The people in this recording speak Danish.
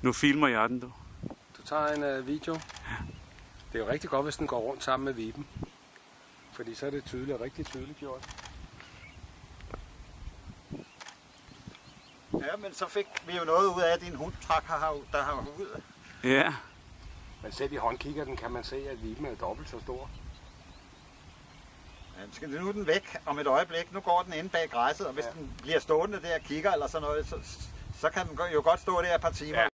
Nu filmer jeg den, du. Du tager en video. Det er jo rigtig godt, hvis den går rundt sammen med viben. Fordi så er det tydeligt, rigtig tydeligt gjort. Ja, men så fik vi jo noget ud af, at din hund der har ud. Ja. Men selv i håndkikkerten kan man se, at viben er dobbelt så stor. Ja, skal nu den væk om et øjeblik. Nu går den inde bag græsset, og hvis den bliver stående der og kigger eller sådan noget, så kan den jo godt stå der et par timer. Ja.